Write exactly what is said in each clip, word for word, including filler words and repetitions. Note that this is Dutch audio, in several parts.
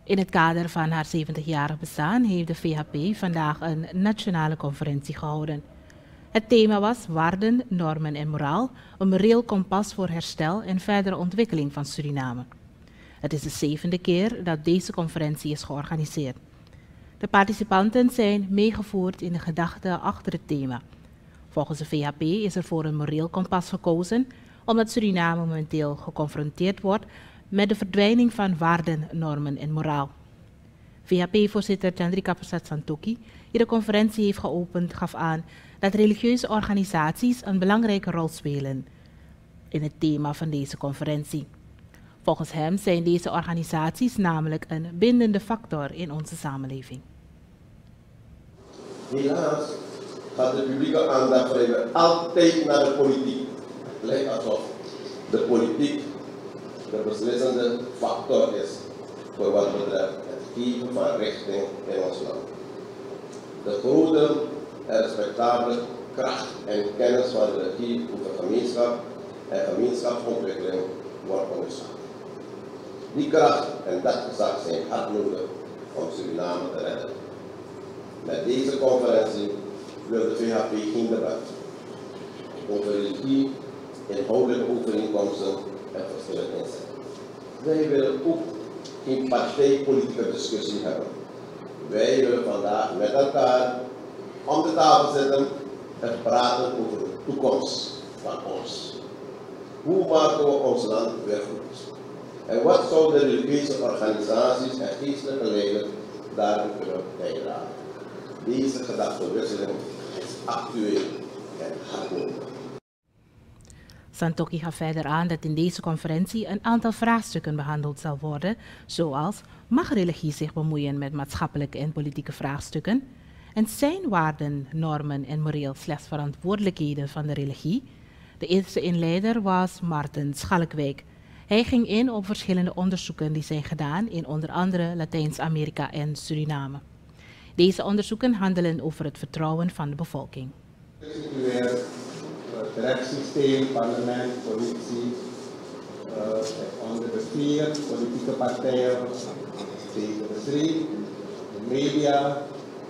In het kader van haar zeventigjarig bestaan heeft de V H P vandaag een nationale conferentie gehouden. Het thema was waarden, normen en moraal, een moreel kompas voor herstel en verdere ontwikkeling van Suriname. Het is de zevende keer dat deze conferentie is georganiseerd. De participanten zijn meegevoerd in de gedachten achter het thema. Volgens de V H P is er voor een moreel kompas gekozen omdat Suriname momenteel geconfronteerd wordt met de verdwijning van waarden, normen en moraal. V H P-voorzitter Chandrika Prasad Santokhi, die de conferentie heeft geopend, gaf aan dat religieuze organisaties een belangrijke rol spelen in het thema van deze conferentie. Volgens hem zijn deze organisaties namelijk een bindende factor in onze samenleving. Helaas gaat de publieke aandacht vrijwel altijd naar de politiek. Het lijkt alsof de politiek de beslissende factor is voor wat betreft het geven van richting in ons land. De grote en respectabele kracht en kennis van de regie over gemeenschap en gemeenschapsontwikkeling wordt onderschat. Die kracht en dat gezag zijn hard nodig om Suriname te redden. Met deze conferentie wil de V H P geen debat over religie, inhoudelijke overeenkomsten en verschillen inzetten. Wij willen ook geen partijpolitieke discussie hebben. Wij willen vandaag met elkaar om de tafel zitten en praten over de toekomst van ons. Hoe maken we ons land weer goed? En wat zouden de religieuze organisaties en geestelijke leiders daarin kunnen bijdragen? Deze gedachtenwisseling is actueel en hard nodig. Santokhi gaf verder aan dat in deze conferentie een aantal vraagstukken behandeld zal worden, zoals: mag religie zich bemoeien met maatschappelijke en politieke vraagstukken? En zijn waarden, normen en moreel slechts verantwoordelijkheden van de religie? De eerste inleider was Maarten Schalkwijk. Hij ging in op verschillende onderzoeken die zijn gedaan in onder andere Latijns-Amerika en Suriname. Deze onderzoeken handelen over het vertrouwen van de bevolking. Het rechtssysteem, parlement, politie, uh, onder de vier politieke partijen, tegen de drie, de media,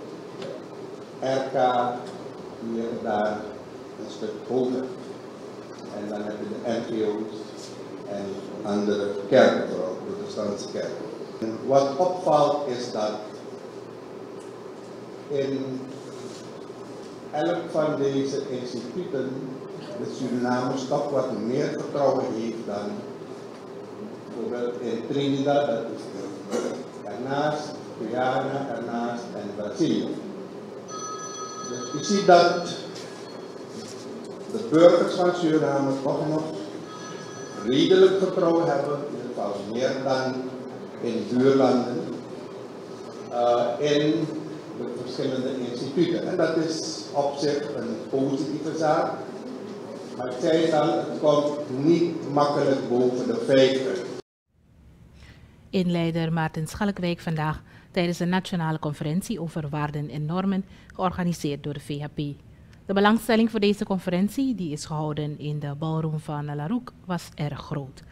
R K, hier en daar een stuk hoger. En dan heb je de N G O's en andere kerken, vooral protestantse kerken. En wat opvalt is dat in elk van deze instituten de Surinamers toch wat meer vertrouwen heeft dan bijvoorbeeld in Trinidad, dat is ernaast, Guyana, ernaast en Brazilië. Dus je ziet dat de burgers van Suriname toch nog redelijk vertrouwen hebben, in ieder geval meer dan in buurlanden, uh, in de verschillende instituten. En dat is op zich een positieve zaak. Maar ik zei al, het komt niet makkelijk boven de feiten. Inleider Maarten Schalkwijk vandaag tijdens een nationale conferentie over waarden en normen, georganiseerd door de V H P. De belangstelling voor deze conferentie, die is gehouden in de ballroom van La Rook, was erg groot.